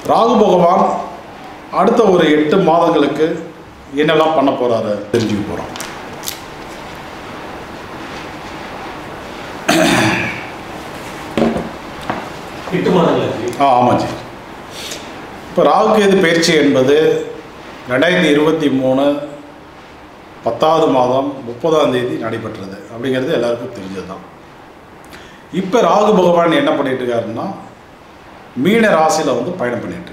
ராகு பகவான் அடுத்த ஒரு 8 மாதங்களுக்கு என்னெல்லாம் பண்ண போகிறாரு தெரிஞ்சுக்க போகிறோம். ஆமாஜி. இப்போ ராகு கேது பயிற்சி என்பது 2023 10வது மாதம் 30ஆம் தேதி நடைபெற்றது அப்படிங்கிறது எல்லாருக்கும் தெரிஞ்சது தான். இப்போ ராகு பகவான் என்ன பண்ணிட்டு இருக்காருன்னா மீன ராசியில் வந்து பயணம் பண்ணிட்டு இருக்காரு.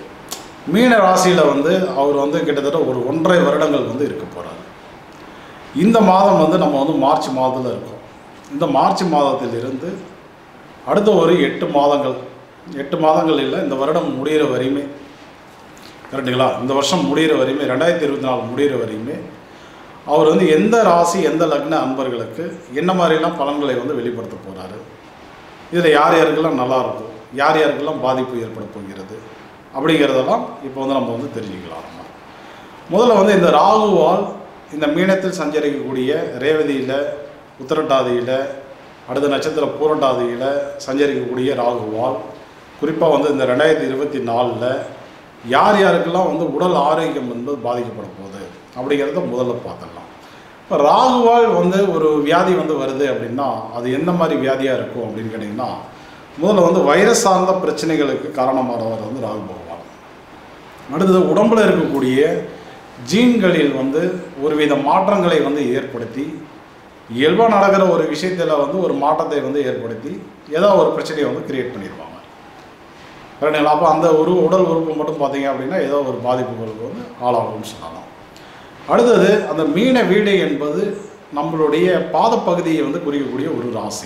மீன ராசியில் வந்து அவர் வந்து கிட்டத்தட்ட ஒரு 1.5 வருடங்கள் வந்து இருக்க போகிறார். இந்த மாதம் வந்து நம்ம வந்து மார்ச் மாதத்தில் இருக்கோம். இந்த மார்ச் மாதத்திலிருந்து அடுத்த ஒரு 8 மாதங்கள் இல்லை, இந்த வருடம் முடிகிற வரையுமே, கரெக்டுங்களா, இந்த வருஷம் முடிகிற வரையுமே 2024 முடிகிற வரையுமே அவர் வந்து எந்த ராசி எந்த லக்ன அன்பர்களுக்கு என்ன மாதிரிலாம் பலன்களை வந்து வெளிப்படுத்த போகிறாரு, இதில் யார் யாருக்கெல்லாம் நல்லாயிருக்கும், யார் யாருக்கெல்லாம் பாதிப்பு ஏற்பட போகிறது அப்படிங்கிறதெல்லாம் இப்போ வந்து நம்ம வந்து தெரிஞ்சுக்கலாம். முதல்ல வந்து இந்த ராகுவால் இந்த மீனத்தில் சஞ்சரிக்கக்கூடிய ரேவதியில், உத்திரட்டாதியில், அடுத்த நட்சத்திர பூரட்டாதியில் சஞ்சரிக்கக்கூடிய ராகுவால் குறிப்பாக வந்து இந்த 2024 யார் யாருக்கெல்லாம் வந்து உடல் ஆரோக்கியம் என்பது பாதிக்கப்பட போகுது அப்படிங்கிறத முதல்ல பார்த்துடலாம். இப்போ ராகுவால் வந்து ஒரு வியாதி வந்து வருது அப்படின்னா அது எந்த மாதிரி வியாதியாக இருக்கும் அப்படின்னு கேட்டிங்கன்னா, முதல்ல வந்து வைரஸ் சார்ந்த பிரச்சனைகளுக்கு காரணமானவர் வந்து ராகு பகவான். அடுத்தது உடம்பில் இருக்கக்கூடிய ஜீன்களில் வந்து ஒருவித மாற்றங்களை வந்து ஏற்படுத்தி இயல்பாக நடக்கிற ஒரு விஷயத்தில் வந்து ஒரு மாற்றத்தை வந்து ஏற்படுத்தி ஏதோ ஒரு பிரச்சனையை வந்து கிரியேட் பண்ணிடுவாங்க. கரெக்டுங்களா? அப்போ அந்த ஒரு உடல் உறுப்பு மட்டும் பார்த்தீங்க அப்படின்னா ஏதோ ஒரு பாதிப்புகளுக்கு வந்து ஆளாகும்னு சொல்லலாம். அடுத்தது அந்த மீன வீடு என்பது நம்மளுடைய பாதப்பகுதியை வந்து குறிக்கக்கூடிய ஒரு ராசி.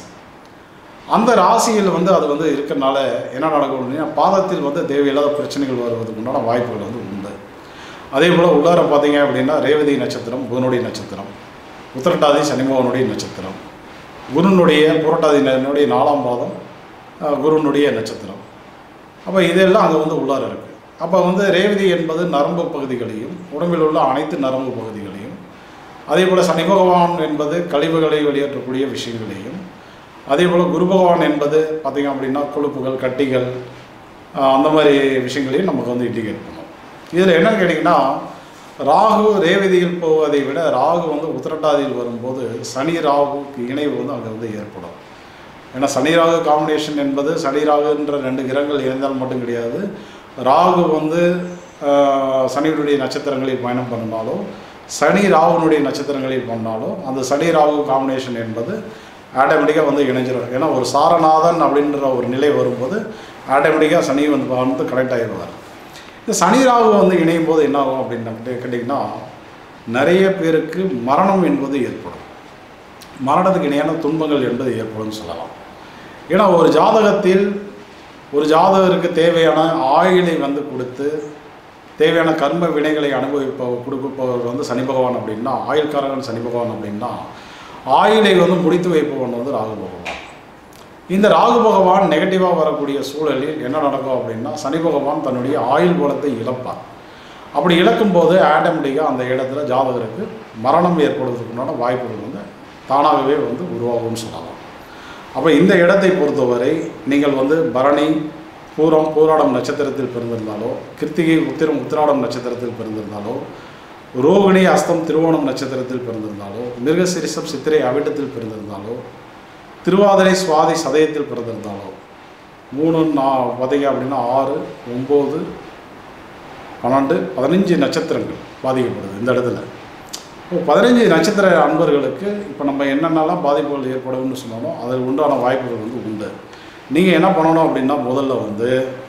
அந்த ராசியில் வந்து அது வந்து இருக்கிறனால என்ன நடக்கும் அப்படின்னா பாதத்தில் வந்து தேவையில்லாத பிரச்சனைகள் வருவதற்கு உண்டான வாய்ப்புகள் வந்து உண்டு. அதே போல் உள்ளார பார்த்தீங்க அப்படின்னா ரேவதி நட்சத்திரம் புதனுடைய நட்சத்திரம், உத்திரட்டாதி சனிபகவானுடைய நட்சத்திரம், குருனுடைய புரட்டாதியினுடைய 4ஆம் பாதம் குருனுடைய நட்சத்திரம். அப்போ இதெல்லாம் அங்கே வந்து உள்ளார இருக்குது. அப்போ வந்து ரேவதி என்பது நரம்பு பகுதிகளையும் உடம்பில் உள்ள அனைத்து நரம்பு பகுதிகளையும், அதே போல் சனி பகவான் என்பது கழிவுகளை வெளியேற்றக்கூடிய விஷயங்களையும், அதே போல் குரு பகவான் என்பது பார்த்திங்க அப்படின்னா கொழுப்புகள், கட்டிகள், அந்த மாதிரி விஷயங்களையும் நமக்கு வந்து இண்டிகேட் பண்ணும். இதில் என்னன்னு கேட்டிங்கன்னா, ராகு ரேவதியில் போவதை விட ராகு வந்து உத்திரட்டாதியில் வரும்போது சனி ராகுக்கு இணைவு வந்து அங்கே வந்து ஏற்படும். ஏன்னா சனி ராகு காம்பினேஷன் என்பது சனி ராகுன்ற 2 கிரகங்கள் இருந்தால் மட்டும் கிடையாது. ராகு வந்து சனியுடைய நட்சத்திரங்களில் பயணம் பண்ணினாலோ சனி ராகுனுடைய நட்சத்திரங்களில் பண்ணாலோ அந்த சனி ராகு காம்பினேஷன் என்பது ஆட்டோமேட்டிக்காக வந்து இணைஞ்சிடும். ஏன்னா ஒரு சாரநாதன் அப்படின்ற ஒரு நிலை வரும்போது ஆட்டோமேட்டிக்காக சனி வந்து கனெக்ட் ஆகிடுவார். இந்த சனி ராகு வந்து இணையும் போது என்ன ஆகும் அப்படின்னு கேட்டிங்கன்னா, நிறைய பேருக்கு மரணம் என்பது ஏற்படும். மரணத்துக்கு இணையான துன்பங்கள் என்பது ஏற்படும் சொல்லலாம். ஏன்னா ஒரு ஜாதகத்தில் ஒரு ஜாதகருக்கு தேவையான ஆயுளை வந்து கொடுத்து தேவையான கர்ம வினைகளை கொடுப்பவர் வந்து சனி பகவான் அப்படின்னா, ஆயுள்காரகன் சனி பகவான் அப்படின்னா, ஆயுளை வந்து முடித்து வைப்பவன் வந்து ராகு பகவான். இந்த ராகு பகவான் நெகட்டிவாக வரக்கூடிய சூழலில் என்ன நடக்கும் அப்படின்னா, சனி பகவான் தன்னுடைய ஆயுள் பலத்தை இழப்பார். அப்படி இழக்கும்போது ஆட்டோமேட்டிக்காக அந்த இடத்துல ஜாதகருக்கு மரணம் ஏற்படுவதற்குண்டான வாய்ப்புகள் வந்து தானாகவே வந்து உருவாகும்னு சொல்லலாம். அப்போ இந்த இடத்தை பொறுத்தவரை நீங்கள் வந்து பரணி, பூரம், பூராடம் நட்சத்திரத்தில் பிறந்திருந்தாலோ, கிருத்திகை, உத்திரம், உத்திராடம் நட்சத்திரத்தில் பிறந்திருந்தாலோ, ரோகிணி, அஸ்தம், திருவோணம் நட்சத்திரத்தில் பிறந்திருந்தாலோ, மிருகசிரிசம், சித்திரை, அவிட்டத்தில் பிறந்திருந்தாலோ, திருவாதிரை, சுவாதி, சதயத்தில் பிறந்திருந்தாலோ, 3 பார்த்தீங்க அப்படின்னா 6, 9, 12, 15 நட்சத்திரங்கள் பாதிக்கப்படுது இந்த இடத்துல. இப்போ 15 நட்சத்திர அன்பர்களுக்கு இப்போ நம்ம என்னென்னலாம் பாதிப்புகள் ஏற்படும்னு சொன்னாலும் அதில் உண்டான வாய்ப்புகள் வந்து உண்டு. நீங்கள் என்ன பண்ணணும் அப்படின்னா, முதல்ல வந்து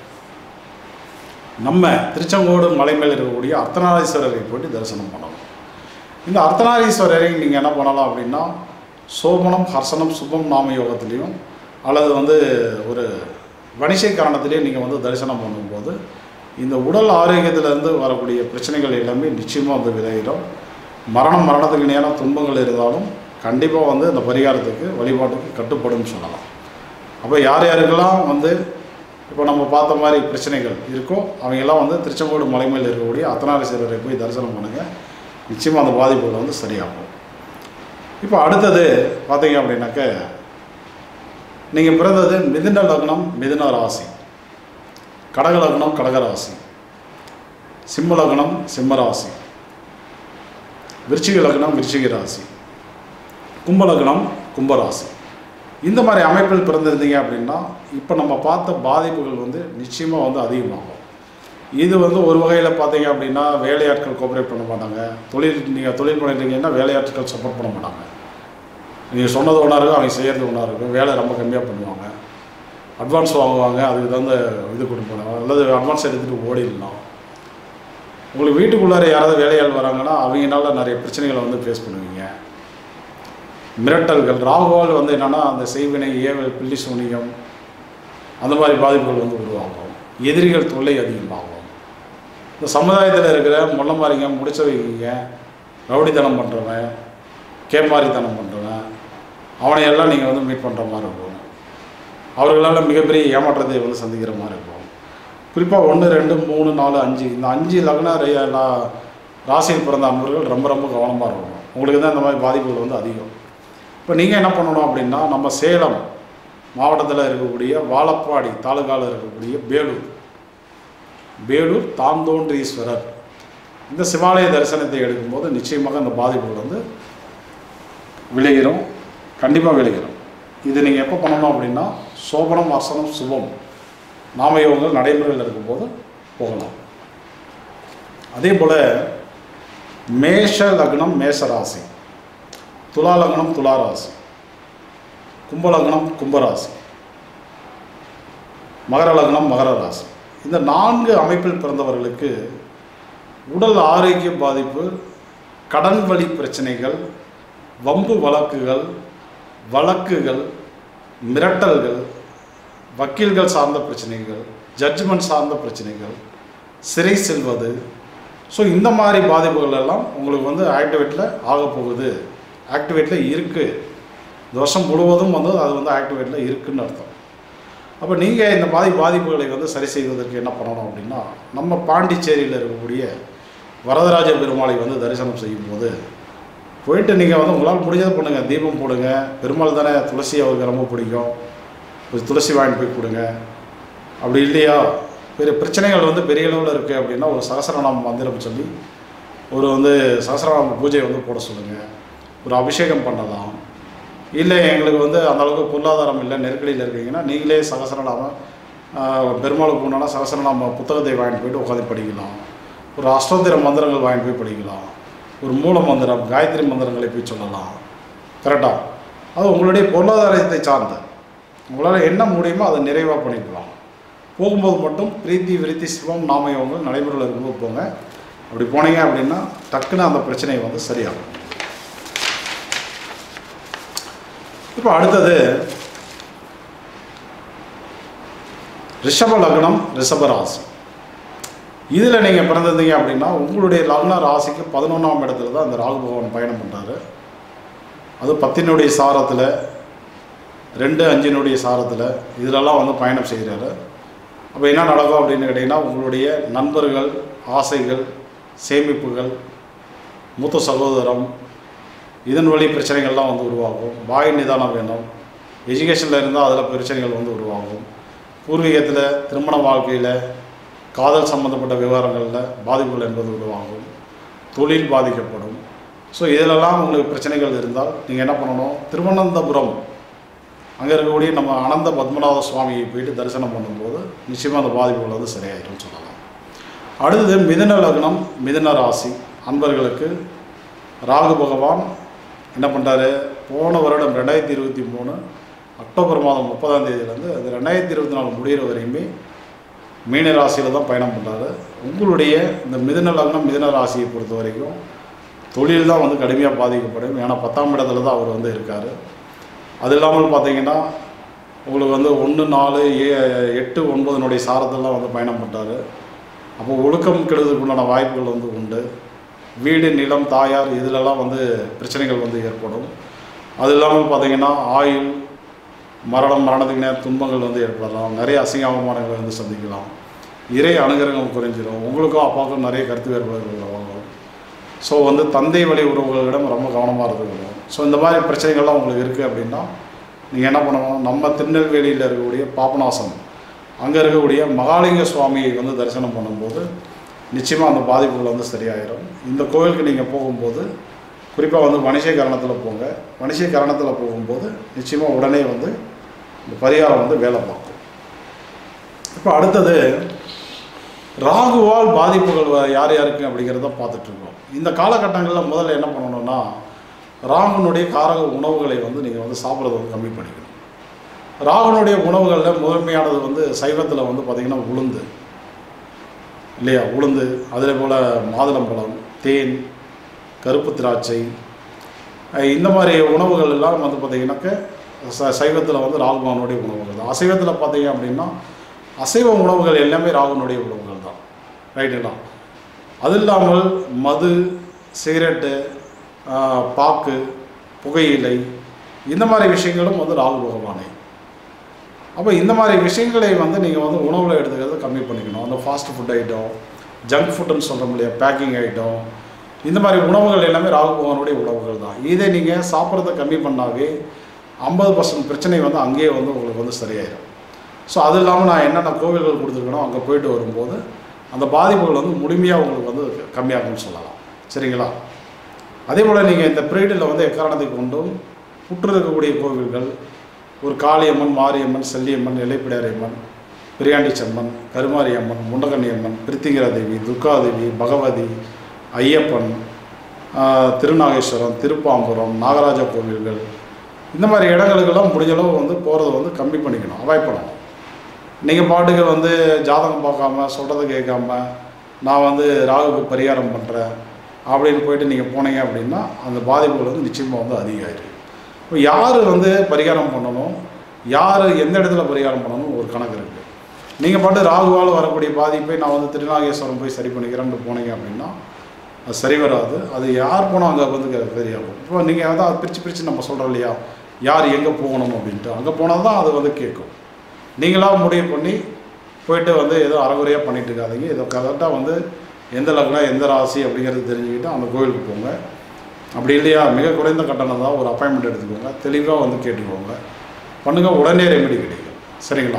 நம்ம திருச்செங்கோடு மலை மேல் இருக்கக்கூடிய அர்த்தநாரீஸ்வரரை போய்ட்டு தரிசனம் பண்ணணும். இந்த அர்த்தநாரீஸ்வரரை நீங்கள் என்ன பண்ணலாம் அப்படின்னா, சோமனம், ஹர்சனம், சுபம் நாம யோகத்துலேயும் அல்லது வந்து ஒரு வணிசை காரணத்திலையும் நீங்கள் வந்து தரிசனம் பண்ணும்போது இந்த உடல் ஆரோக்கியத்திலேருந்து வரக்கூடிய பிரச்சனைகள் எல்லாமே நிச்சயமாக வந்து விளையிடும். மரணத்துக்கு இணையான துன்பங்கள் இருந்தாலும் கண்டிப்பாக வந்து இந்த பரிகாரத்துக்கு வழிபாட்டுக்கு கட்டுப்படும் சொல்லலாம். அப்போ யார் யாருக்கெல்லாம் வந்து இப்போ நம்ம பார்த்த மாதிரி பிரச்சனைகள் இருக்கோ அவங்கெல்லாம் வந்து திருச்செங்கோடு மலை மேல் இருக்கக்கூடிய அர்த்தநாரீஸ்வரரை போய் தரிசனம் பண்ணுங்கள். நிச்சயமாக அந்த பாதிப்புகள் வந்து சரியாகும். இப்போ அடுத்தது பார்த்தீங்க அப்படின்னாக்க, நீங்கள் பிறந்தது மிதுன லக்னம், மிதுன ராசி. கடக லக்னம் கடகராசி, சிம்ம லக்னம் சிம்ம ராசி, விருச்சிக லக்னம் விருச்சிக ராசி, கும்ப லக்னம் கும்பராசி. இந்த மாதிரி அமைப்பில் பிறந்திருந்தீங்க அப்படின்னா இப்போ நம்ம பார்த்த பாதிப்புகள் வந்து நிச்சயமாக வந்து அதிகமாகும். இது வந்து ஒரு வகையில் பார்த்தீங்க அப்படின்னா வேலையாட்கள் கோஆப்ரேட் பண்ண மாட்டாங்க. நீங்கள் தொழில் பண்ணிட்டீங்கன்னா வேலையாட்கள் சப்போர்ட் பண்ண மாட்டாங்க. நீங்கள் சொன்னது ஒன்றா இருக்கும், அவங்க செய்கிறது ஒன்றா இருக்கும். வேலை ரொம்ப கம்மியாக பண்ணுவாங்க, அட்வான்ஸ் வாங்குவாங்க, அதுக்கு தகுந்த இது கொடுப்பாங்க, அல்லது அட்வான்ஸ் எடுத்துகிட்டு ஓடிடலாம். உங்களுக்கு வீட்டுக்குள்ளார யாராவது வேலையாள் வராங்கன்னா அவங்களால நிறைய பிரச்சனைகளை வந்து ஃபேஸ் பண்ணுவீங்க. மிரட்டல்கள், ராகுவால் வந்து என்னென்னா அந்த செய்வினை, ஏவல், பில்லி சூனியம் அந்த மாதிரி பாதிப்புகள் வந்து உருவாகும். எதிரிகள் தொல்லை அதிகமாகும். இந்த சமுதாயத்தில் இருக்கிற முள்ள மாதிரிங்க, முடிச்ச வைக்கிங்க, ரவுடித்தனம் பண்ணுறவன், கேமாரித்தனம் பண்ணுறவன், அவனையெல்லாம் நீங்கள் வந்து மீட் பண்ணுற மாதிரி இருக்கும். அவர்களால் மிகப்பெரிய ஏமாற்றத்தை வந்து சந்திக்கிற மாதிரி இருக்கும். குறிப்பாக 1, 2, 3, 4, 5 இந்த 5 லக்ன ராசியில் பிறந்த அன்பர்கள் ரொம்ப ரொம்ப கவனமாக இருக்கணும். உங்களுக்கு தான் இந்த மாதிரி பாதிப்புகள் வந்து அதிகம். இப்போ நீங்கள் என்ன பண்ணணும் அப்படின்னா, நம்ம சேலம் மாவட்டத்தில் இருக்கக்கூடிய வாழப்பாடி தாலுகாவில் இருக்கக்கூடிய பேலூர் தாந்தோன்றீஸ்வரர் இந்த சிவாலய தரிசனத்தை எடுக்கும்போது நிச்சயமாக அந்த பாதிப்புகள் வந்து விளைகிறோம், கண்டிப்பாக விளைகிறோம். இது நீங்கள் எப்போ பண்ணணும் அப்படின்னா, சோபனம் அர்சனம் சுபம் நாமயோகங்கள் நடைமுறையில் இருக்கும்போது போகலாம். அதே போல் மேஷ லக்னம் மேஷ ராசி, துலா லக்னம் துலா ராசி, கும்ப லக்னம் கும்பராசி, மகர லக்னம் மகர ராசி. இந்த 4 அமைப்பில் பிறந்தவர்களுக்கு உடல் ஆரோக்கிய பாதிப்பு, கடன் வழி பிரச்சனைகள், வம்பு வழக்குகள், மிரட்டல்கள், வக்கீல்கள் சார்ந்த பிரச்சனைகள், ஜட்ஜ்மெண்ட் சார்ந்த பிரச்சனைகள், சிறை செல்வது. ஸோ இந்த மாதிரி பாதிப்புகள் எல்லாம் உங்களுக்கு வந்து ஆக்டிவேட்டில் ஆகப்போகுது, ஆக்டிவேட்டில் இருக்குது. இந்த வருஷம் முழுவதும் வந்து அது வந்து ஆக்டிவேட்டில் இருக்குதுன்னு அர்த்தம். அப்போ நீங்கள் இந்த பாதிப்புகளை வந்து சரி செய்வதற்கு என்ன பண்ணணும் அப்படின்னா, நம்ம பாண்டிச்சேரியில் இருக்கக்கூடிய வரதராஜ பெருமாளை வந்து தரிசனம் செய்யும்போது போயிட்டு நீங்கள் வந்து உங்களால் முடிஞ்சதை பண்ணுங்கள். தீபம் போடுங்க. பெருமாள் தானே, துளசி அவருக்கு ரொம்ப பிடிக்கும், கொஞ்சம் துளசி வாங்கிட்டு போய் கொடுங்க. அப்படி இல்லையா, பெரிய பிரச்சனைகள் வந்து பெரிய அளவில் இருக்குது அப்படின்னா ஒரு சகசரநாம மந்திரம் சொல்லி ஒரு வந்து சகசரநாம பூஜை வந்து போட சொல்லுங்கள். ஒரு அபிஷேகம் பண்ணலாம். இல்லை எங்களுக்கு வந்து அந்தளவுக்கு பொருளாதாரம் இல்லை, நெருக்கடியில் இருக்கீங்கன்னா நீங்களே சகசரநாம பெருமாளுக்கு உண்டான சகசரநாம புத்தகத்தை வாங்கிட்டு போய்ட்டு உட்காந்து படிக்கலாம். ஒரு அஷ்டோத்திர மந்திரங்கள் வாங்கிட்டு போய் படிக்கலாம். ஒரு மூல மந்திரம், காயத்ரி மந்திரங்களை போய் சொல்லலாம். கரெக்டாக அது உங்களுடைய பொருளாதாரத்தை சார்ந்த உங்களால் என்ன முடியுமோ அதை நிறைவாக பண்ணிக்கலாம். போகும்போது மட்டும் பிரீத்தி விருத்தி சிவம் நாமயோகங்கள் நடைமுறையில் இருக்கும்போது போங்க. அப்படி போனீங்க அப்படின்னா டக்குன்னு அந்த பிரச்சனை வந்து சரியாகும். இப்போ அடுத்தது ரிஷப லக்னம் ரிஷப ராசி. இதில் நீங்கள் பிறந்திருந்தீங்க அப்படின்னா உங்களுடைய லக்ன ராசிக்கு 11ஆம் இடத்துல தான் அந்த ராகு பகவான் பயணம் பண்ணுறாரு. அது 10னுடைய சாரத்தில், 2, 5னுடைய சாரத்தில் இதிலெல்லாம் வந்து பயணம் செய்கிறாரு. அப்போ என்ன நடக்கும் அப்படின்னு கேட்டிங்கன்னா, உங்களுடைய நண்பர்கள், ஆசைகள், சேமிப்புகள், மூத்த சகோதரம், இதன் வழி பிரச்சனைகள்லாம் வந்து உருவாகும். வாய் நிதானம் வேணும். எஜுகேஷனில் இருந்தால் அதில் பிரச்சனைகள் வந்து உருவாகும். பூர்வீகத்தில், திருமண வாழ்க்கையில், காதல் சம்மந்தப்பட்ட விவகாரங்களில் பாதிப்புகள் என்பது உருவாகும். தொழில் பாதிக்கப்படும். ஸோ இதிலெல்லாம் உங்களுக்கு பிரச்சனைகள் இருந்தால் நீங்கள் என்ன பண்ணணும், திருவனந்தபுரம் அங்கே இருக்கக்கூடிய நம்ம அனந்த பத்மநாத சுவாமியை போயிட்டு தரிசனம் பண்ணும்போது நிச்சயமாக அந்த பாதிப்புகள் வந்து சரியாயிடும் சொல்லலாம். அடுத்தது மிதுன லக்னம் மிதுன ராசி அன்பர்களுக்கு ராகு பகவான் என்ன பண்ணுறாரு, போன வருடம் 2023 அக்டோபர் மாதம் 30ஆம் தேதியிலேருந்து அது 2024 முடிகிற வரையுமே மீன ராசியில் தான் பயணம் பண்ணுறாரு. உங்களுடைய இந்த மிதுன லக்னம் மிதுன ராசியை பொறுத்த வரைக்கும் தொழில் தான் வந்து கடுமையாக பாதிக்கப்படும். ஏன்னா 10ஆம் இடத்துல தான் அவர் வந்து இருக்கார். அது இல்லாமல் பார்த்தீங்கன்னா உங்களுக்கு வந்து 1, 4, 8, 9னுடைய சாரத்தெல்லாம் வந்து பயணம் பண்ணுறாரு. அப்போ ஒழுக்கம் கெடுவதற்குண்டான வாய்ப்புகள் வந்து உண்டு. வீடு, நிலம், தாயார் இதிலெல்லாம் வந்து பிரச்சனைகள் வந்து ஏற்படும். அது இல்லாமல் பார்த்தீங்கன்னா ஆயுள், மரணத்துக்கு நேர துன்பங்கள் வந்து ஏற்படலாம். நிறைய அசிங்க அவமானங்களை வந்து சந்திக்கலாம். இறை அனுகிரகம் குறைஞ்சிடும். உங்களுக்கும் அப்பாவுக்கும் நிறைய கருத்து வேறுபாடுகள் வாங்கும். ஸோ வந்து தந்தை வழி உறவுகளிடம் ரொம்ப கவனமாக இருக்கணும். ஸோ இந்த மாதிரி பிரச்சனைகள்லாம் உங்களுக்கு இருக்குது அப்படின்னா நீங்கள் என்ன பண்ணணும், நம்ம திருநெல்வேலியில் இருக்கக்கூடிய பாபநாசம் அங்கே இருக்கக்கூடிய மகாலிங்க சுவாமியை வந்து தரிசனம் பண்ணும்போது நிச்சயமாக அந்த பாதிப்புகள் வந்து சரியாயிடும். இந்த கோவிலுக்கு நீங்கள் போகும்போது குறிப்பாக வந்து வணிசீகரணத்தில் போங்க. வணிசீகரணத்தில் போகும்போது நிச்சயமாக உடனே வந்து இந்த பரிகாரம் வந்து வேலை பார்க்கும். இப்போ அடுத்தது ராகுவால் பாதிப்புகள் யார் யாருக்கு அப்படிங்கிறத பார்த்துட்ருக்கோம். இந்த காலகட்டங்களில் முதல்ல என்ன பண்ணணும்னா, ராகுனுடைய காரக உணவுகளை வந்து நீங்கள் வந்து சாப்பிட்றத வந்து கம்மி பண்ணிக்கணும். ராகுனுடைய உணவுகளில் முதன்மையானது வந்து சைவத்தில் வந்து பார்த்திங்கன்னா உளுந்து இல்லையா, உளுந்து, அதே போல் மாதுளம்பழம், தேன், கருப்பு திராட்சை, இந்த மாதிரி உணவுகள் எல்லாம் வந்து பார்த்திங்கனாக்க சைவத்தில் வந்து ராகுனுடைய உணவுகள் தான். அசைவத்தில் பார்த்தீங்க அப்படின்னா அசைவ உணவுகள் எல்லாமே ராகுனுடைய உணவுகள் தான், ரைட்டுங்களா. அது இல்லாமல் மது, சிகரெட்டு, பாக்கு, புகையிலை, இந்த மாதிரி விஷயங்களும் வந்து ராகு பகவானே. அப்போ இந்த மாதிரி விஷயங்களை வந்து நீங்கள் வந்து உணவில் எடுத்துக்கிறத கம்மி பண்ணிக்கணும். அந்த ஃபாஸ்ட் ஃபுட் ஐட்டம், ஜங்க் ஃபுட்டுன்னு சொல்கிறோம் இல்லையா, பேக்கிங் ஐட்டம், இந்த மாதிரி உணவுகள் எல்லாமே ராகு பகவானுடைய உணவுகள் தான். இதை நீங்கள் சாப்பிட்றத கம்மி பண்ணாவே 50% பிரச்சனை வந்து அங்கேயே வந்து உங்களுக்கு வந்து சரியாயிடும். ஸோ அது இல்லாமல் நான் என்னென்ன கோவில்கள் கொடுத்துருக்கணும் அங்கே போயிட்டு வரும்போது அந்த பாதிப்புகள் வந்து முழுமையாக உங்களுக்கு வந்து கம்மியாகும்னு சொல்லலாம், சரிங்களா. அதே போல் நீங்கள் இந்த பீரியடில் வந்து எக்காரணத்தை கொண்டும் புற்று இருக்கக்கூடிய கோவில்கள், ஒரு காளியம்மன், மாரியம்மன், செல்லியம்மன், இலைப்பிடாரியம்மன், பிரியாண்டிச்சம்மன், கருமாரியம்மன், முண்டகன்னியம்மன், பிரித்திங்கிரா தேவி, துர்காதேவி, பகவதி, ஐயப்பன், திருநாகேஸ்வரம், திருப்பாம்புரம், நாகராஜ கோவில்கள், இந்த மாதிரி இடங்களுக்கெல்லாம் முடிஞ்சளவு வந்து போகிறத வந்து கம்மி பண்ணிக்கணும், அவாய்ட் பண்ணணும். நீங்கள் பாட்டுக்கு வந்து ஜாதகம் பார்க்காம சொல்கிறத கேட்காம நான் வந்து ராகுக்கு பரிகாரம் பண்ணுறேன் அப்படின்னு போயிட்டு நீங்கள் போனீங்க அப்படின்னா அந்த பாதிப்புகள் வந்து நிச்சயமாக வந்து அதிகமாகிடும். இப்போ யார் வந்து பரிகாரம் பண்ணணும், யார் எந்த இடத்துல பரிகாரம் பண்ணணும் ஒரு கணக்கு இருக்குது. நீங்கள் பாட்டு ராகுவால் வரக்கூடிய பாதிப்பை நான் வந்து திருநாகேஸ்வரம் போய் சரி பண்ணிக்கிறேன்னு போனீங்க அப்படின்னா அது சரி வராது. அது யார் போனால் அங்கே வந்து சரியாகும். இப்போ நீங்கள் வந்து அதை பிரித்து நம்ம சொல்கிறோம் இல்லையா, யார் எங்கே போகணும் அப்படின்ட்டு, அங்கே போனால் தான் அது வந்து கேட்கும். நீங்களாக முடிவு பண்ணி போயிட்டு வந்து ஏதோ அறகுறையாக பண்ணிட்டு இருக்காதீங்க. ஏதோ கரெக்டாக வந்து எந்த லக்னம் எந்த ராசி அப்படிங்கிறது தெரிஞ்சுக்கிட்டு அந்த கோவிலுக்கு போங்க. அப்படி இல்லையா மிக குறைந்த கட்டணம் தான், ஒரு அப்பாயின்மெண்ட் எடுத்துக்கோங்க, தெளிவாக வந்து கேட்டுக்கோங்க, பண்ணுங்கள், உடனே ரெமெடி கிடைக்கும், சரிங்களா.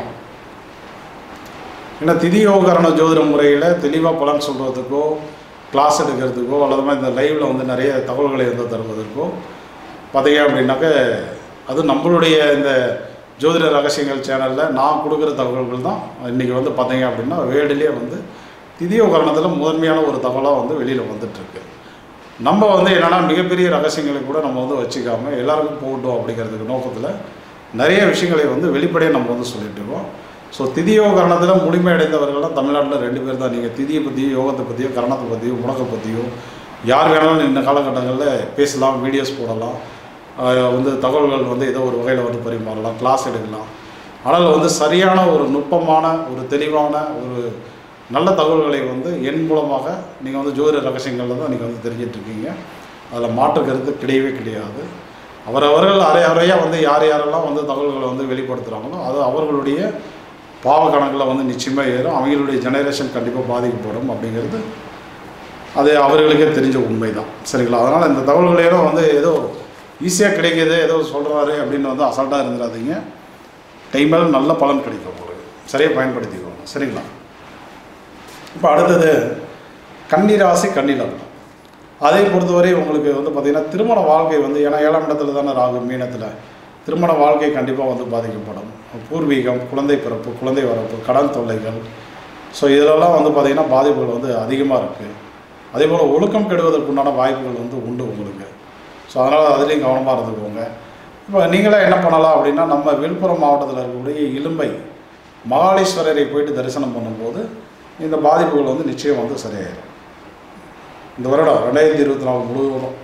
ஏன்னா திதியோகரண ஜோதிட முறையில் தெளிவாக பலன் சொல்கிறதுக்கோ கிளாஸ் எடுக்கிறதுக்கோ அல்லது மாதிரி இந்த லைவில் வந்து நிறைய தகவல்களை வந்து தருவதற்கோ பார்த்தீங்க அப்படின்னாக்க அது நம்மளுடைய இந்த ஜோதிட ரகசியங்கள் சேனலில் நான் கொடுக்குற தகவல்கள் தான் இன்றைக்கி வந்து பார்த்தீங்க அப்படின்னா வேர்ல்டுலேயே வந்து திதியோகரணத்தில் முதன்மையான ஒரு தகவலாக வந்து வெளியில் வந்துட்டுருக்கு. நம்ம வந்து என்னென்னா மிகப்பெரிய ரகசியங்களை கூட நம்ம வந்து வச்சுக்காமல் எல்லாருக்கும் போகட்டும் அப்படிங்கிறதுக்கு நோக்கத்தில் நிறைய விஷயங்களை வந்து வெளிப்படையாக நம்ம வந்து சொல்லிட்டு இருக்கோம். ஸோ திதியோகரணத்தில் முழுமை அடைந்தவர்கள்லாம் தமிழ்நாட்டில் 2 பேர் தான். நீங்கள் திதியை பற்றியோ, யோகத்தை பற்றியோ, கரணத்தை பற்றியோ, முடக்கை பற்றியோ யார் வேணாலும் இந்த காலகட்டங்களில் பேசலாம், வீடியோஸ் போடலாம், வந்து தகவல்கள் வந்து ஏதோ ஒரு வகையில் வந்து பரிமாறலாம், கிளாஸ் எடுக்கலாம். ஆனால் வந்து சரியான ஒரு நுட்பமான ஒரு தெளிவான ஒரு நல்ல தகவல்களை வந்து என் மூலமாக நீங்கள் வந்து ஜோதிட ரகசியங்களில் தான் நீங்கள் வந்து தெரிஞ்சிட்ருக்கீங்க. அதில் மாற்று கருத்து கிடையவே கிடையாது. அவரவர்கள் அரையாக வந்து யாரெல்லாம் வந்து தகவல்களை வந்து வெளிப்படுத்துகிறாங்களோ அது அவர்களுடைய பாவ கணக்கில் வந்து நிச்சயமாக ஏறும். அவங்களுடைய ஜெனரேஷன் கண்டிப்பாக பாதிக்கப்படும் அப்படிங்கிறது அது அவர்களுக்கே தெரிஞ்ச உண்மை தான், சரிங்களா. அதனால் இந்த தகவல்களையெல்லாம் வந்து ஏதோ ஈஸியாக கிடைக்கிது, ஏதோ சொல்கிறாரு அப்படின்னு வந்து அசால்ட்டாக இருந்துடாதீங்க. டைமில் நல்ல பலன் கிடைக்கும் உங்களுக்கு, சரியாக பயன்படுத்திக்கோங்க, சரிங்களா. இப்போ அடுத்தது கன்னி ராசி, கன்னி லக்னம். அதை பொறுத்தவரை உங்களுக்கு வந்து பார்த்திங்கன்னா திருமண வாழ்க்கை வந்து, ஏன்னா 7ஆம் இடத்துல தானே ராகு, மீனத்தில், திருமண வாழ்க்கை கண்டிப்பாக வந்து பாதிக்கப்படும். பூர்வீகம், குழந்தை பிறப்பு, குழந்தை வரப்பு, கடன் தொல்லைகள், ஸோ இதிலெல்லாம் வந்து பார்த்திங்கன்னா பாதிப்புகள் வந்து அதிகமாக இருக்குது. அதே போல் ஒழுக்கம் கெடுவதற்குண்டான வாய்ப்புகள் வந்து உண்டு உங்களுக்கு. ஸோ அதனால் அதுலேயும் கவனமாக இருந்துக்கோங்க. இப்போ நீங்களே என்ன பண்ணலாம் அப்படின்னா, நம்ம விழுப்புரம் மாவட்டத்தில் இருக்கக்கூடிய இலும்பை மகாலீஸ்வரரை போயிட்டு தரிசனம் பண்ணும்போது இந்த பாதிப்புகள் வந்து நிச்சயம் வந்து சரியாயிடும். இந்த வருடம் 2024 முழுவதும்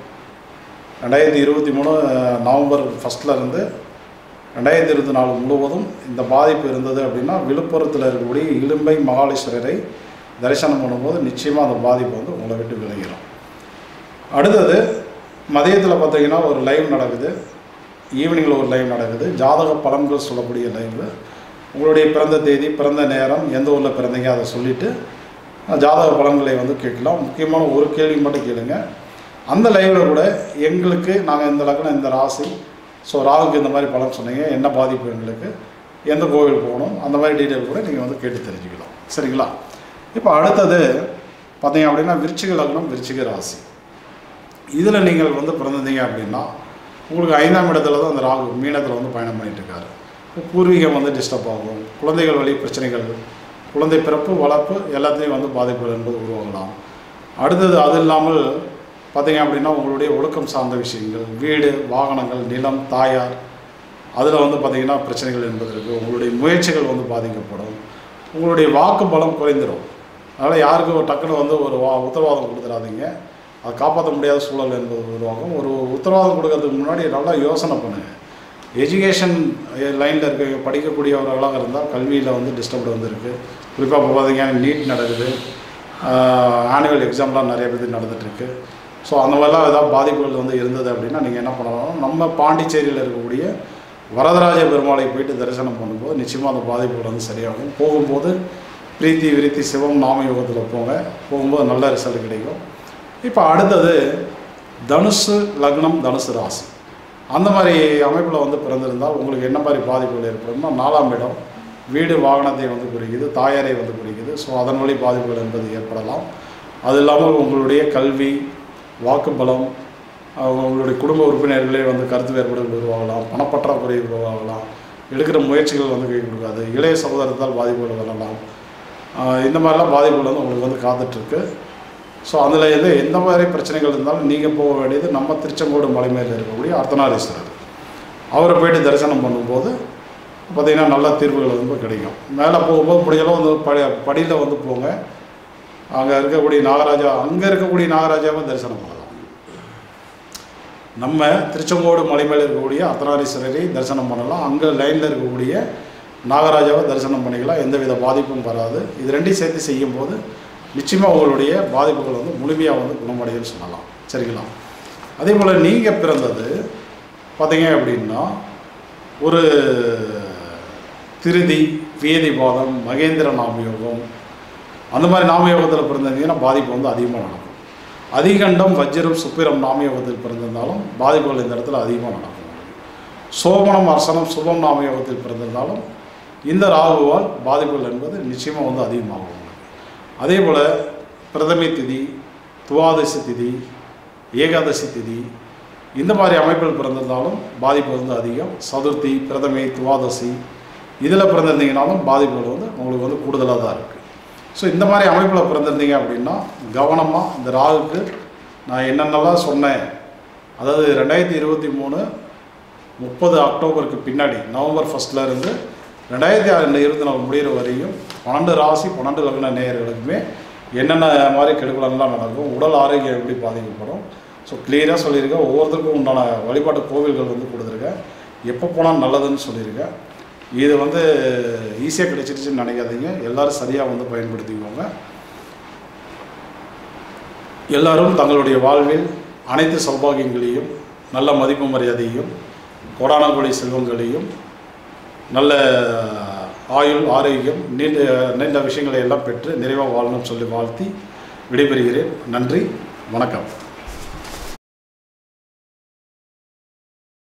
2023 நவம்பர் 1 2024 முழுவதும் இந்த பாதிப்பு இருந்தது அப்படின்னா விழுப்புரத்தில் இருக்கக்கூடிய இலும்பை மகாலீஸ்வரரை தரிசனம் பண்ணும்போது நிச்சயமாக அந்த பாதிப்பு வந்து உங்களை விட்டு விலகிடும். அடுத்தது மதியத்தில் பார்த்தீங்கன்னா ஒரு லைவ் நடக்குது, ஈவினிங்கில் ஒரு லைவ் நடக்குது, ஜாதக பலன்கள் சொல்லக்கூடிய லைவ். உங்களுடைய பிறந்த தேதி, பிறந்த நேரம், எந்த ஊரில் பிறந்தீங்க அதை சொல்லிவிட்டு ஜாதக பலன்களை வந்து கேட்கலாம். முக்கியமான ஒரு கேள்வி மட்டும் கேளுங்க. அந்த லைவில் கூட எங்களுக்கு நாங்கள் இந்த லக்னம், இந்த ராசி, ஸோ ராகுக்கு இந்த மாதிரி பலன் சொன்னீங்க, என்ன பாதிப்பு எங்களுக்கு, எந்த கோவில் போகணும், அந்த மாதிரி டீட்டெயில் கூட நீங்கள் வந்து கேட்டு தெரிஞ்சுக்கலாம். சரிங்களா? இப்போ அடுத்தது பார்த்தீங்க அப்படின்னா விருச்சிக லக்னம், விருச்சிக ராசி. இதில் நீங்கள் வந்து பிறந்திருந்தீங்க அப்படின்னா உங்களுக்கு 5ஆம் இடத்துல தான் அந்த ராகு மீனத்தில் வந்து பயணம் பண்ணிகிட்ருக்காரு. பூர்வீகம் வந்து டிஸ்டர்ப் ஆகும், குழந்தைகள் வழி பிரச்சனைகள், குழந்தை பிறப்பு வளர்ப்பு எல்லாத்தையும் வந்து பாதிப்புகள் என்பது உருவாகலாம். அடுத்தது அது இல்லாமல் பார்த்தீங்க அப்படின்னா உங்களுடைய ஒழுக்கம் சார்ந்த விஷயங்கள், வீடு, வாகனங்கள், நிலம், தாயார், அதில் வந்து பார்த்திங்கன்னா பிரச்சனைகள் என்பது இருக்குது. உங்களுடைய முயற்சிகள் வந்து பாதிக்கப்படும், உங்களுடைய வாக்கு பலம் குறைந்துடும். அதனால் யாருக்கும் டக்குன்னு வந்து ஒரு உத்தரவாதம் கொடுத்துடாதீங்க, அதை காப்பாற்ற முடியாத சூழல் என்பது உருவாகும். ஒரு உத்தரவாதம் கொடுக்கறதுக்கு முன்னாடி நல்லா யோசனை பண்ணுங்கள். எஜுகேஷன் லைனில் இருக்க படிக்கக்கூடியவர்களாக இருந்தால் கல்வியில் வந்து டிஸ்டர்ப்டு வந்துருக்கு. குறிப்பாக இப்போ பார்த்தீங்கன்னா நீட் நடக்குது, ஆனுவல் எக்ஸாம்லாம் நிறைய பேர் நடந்துகிட்ருக்கு. ஸோ அந்த மாதிரிலாம் ஏதாவது பாதிப்புகள் வந்து இருந்தது அப்படின்னா நீங்கள் என்ன பண்ணலாம், நம்ம பாண்டிச்சேரியில் இருக்கக்கூடிய வரதராஜ பெருமாளை போயிட்டு தரிசனம் பண்ணும்போது நிச்சயமாக அந்த பாதிப்புகள் வந்து சரியாகும். போகும்போது பிரீத்தி விருத்தி சிவம் நாம யோகத்தில் போகும்போது நல்ல ரிசல்ட் கிடைக்கும். இப்போ அடுத்தது தனுசு லக்னம், தனுசு ராசி. அந்த மாதிரி அமைப்பில் வந்து பிறந்திருந்தால் உங்களுக்கு என்ன மாதிரி பாதிப்புகள் ஏற்படும்னா 4ஆம் இடம் வீடு வாகனத்தை வந்து குறிக்குது, தாயாரை வந்து குறிக்குது. ஸோ அதன் வழி பாதிப்புகள் என்பது ஏற்படலாம். அது இல்லாமல் உங்களுடைய கல்வி, வாக்குப்பலம், உங்களுடைய குடும்ப உறுப்பினர்களே வந்து கருத்து வேறுபாடுகள் உருவாகலாம், பணப்பற்றாக்குறை உருவாகலாம், எடுக்கிற முயற்சிகள் வந்து கை கொடுக்காது, இளைய சகோதரத்தால் பாதிப்புகள் வரலாம். இந்த மாதிரிலாம் பாதிப்புகள் வந்து உங்களுக்கு வந்து காத்துட்ருக்கு. ஸோ அதில் எந்த மாதிரி பிரச்சனைகள் இருந்தாலும் நீங்கள் போக வேண்டியது நம்ம திருச்செங்கோடு மலை மேலே இருக்கக்கூடிய அர்த்தநாரீஸ்வரர். அவரை போய்ட்டு தரிசனம் பண்ணும்போது பார்த்திங்கன்னா நல்ல தீர்வுகள் வந்து கிடைக்கும். மேலே போகும்போது முடிஞ்சளவு வந்து படியில் வந்து போங்க. அங்கே இருக்கக்கூடிய நாகராஜாவை தரிசனம் பண்ணலாம். நம்ம திருச்செங்கோடு மலை மேலே இருக்கக்கூடிய அர்த்தநாரீஸ்வரரை தரிசனம் பண்ணலாம். அங்கே லைனில் இருக்கக்கூடிய நாகராஜாவை தரிசனம் பண்ணிக்கலாம். எந்தவித பாதிப்பும் வராது. இது ரெண்டையும் சேர்த்து செய்யும்போது நிச்சயமாக உங்களுடைய பாதிப்புகள் வந்து முழுமையாக வந்து குணமடையும்னு சொல்லலாம். சரிங்களா? அதே போல் நீங்கள் பிறந்தது பார்த்தீங்க அப்படின்னா ஒரு திருதி, வேதிபாதம், மகேந்திர நாமயோகம், அந்த மாதிரி நாமயோகத்தில் பிறந்திருந்தீங்கன்னா பாதிப்பு வந்து அதிகமாக நடக்கும். அதிகண்டம், வஜ்ரம், சுப்பிரம் நாமயோகத்தில் பிறந்திருந்தாலும் பாதிப்புகள் இந்த இடத்துல அதிகமாக நடக்கும். சோமனம், அர்சனம், சுபம் நாமயோகத்தில் பிறந்திருந்தாலும் இந்த ராகுவால் பாதிப்புகள் என்பது நிச்சயமாக வந்து அதிகமாகும். அதே போல் பிரதமை திதி, துவாதசி திதி, ஏகாதசி திதி, இந்த மாதிரி அமைப்பில் பிறந்திருந்தாலும் பாதிப்பு வந்து அதிகம். சதுர்த்தி, பிரதமை, துவாதசி இதில் பிறந்திருந்தீங்கனாலும் பாதிப்புகள் வந்து உங்களுக்கு வந்து கூடுதலாக தான் இருக்குது. ஸோ இந்த மாதிரி அமைப்பில் பிறந்திருந்தீங்க அப்படின்னா கவனமாக இந்த ராகுக்கு நான் என்னென்னலாம் சொன்னேன், அதாவது 2023 30 அக்டோபருக்கு பின்னாடி நவம்பர் 1 2024 முடிகிற வரையும் 12 ராசி 12 லக்ன நேயர்களுக்குமே என்னென்ன மாதிரி கெடுபலன்லாம் நடக்கும், உடல் ஆரோக்கியம் எப்படி பாதிக்கப்படும், ஸோ கிளியராக சொல்லியிருக்கேன். ஒவ்வொருத்தருக்கும் உண்டான வழிபாட்டு கோவில்கள் வந்து கொடுத்துருக்கேன், எப்போ போனால் நல்லதுன்னு சொல்லியிருக்கேன். இது வந்து ஈஸியாக கிடைச்சிருச்சுன்னு நினைக்காதீங்க. எல்லோரும் சரியாக வந்து பயன்படுத்திக்குவாங்க. எல்லோரும் தங்களுடைய வாழ்வில் அனைத்து சௌபாகியங்களையும், நல்ல மதிப்பு மரியாதையும், கோடான கோடி செல்வங்களையும், நல்ல ஆயுள், ஆரோக்கியம், நீண்ட விஷயங்களை எல்லாம் பெற்று நிறைவாக வாழணும்னு சொல்லி வாழ்த்தி விடைபெறுகிறேன். நன்றி, வணக்கம்.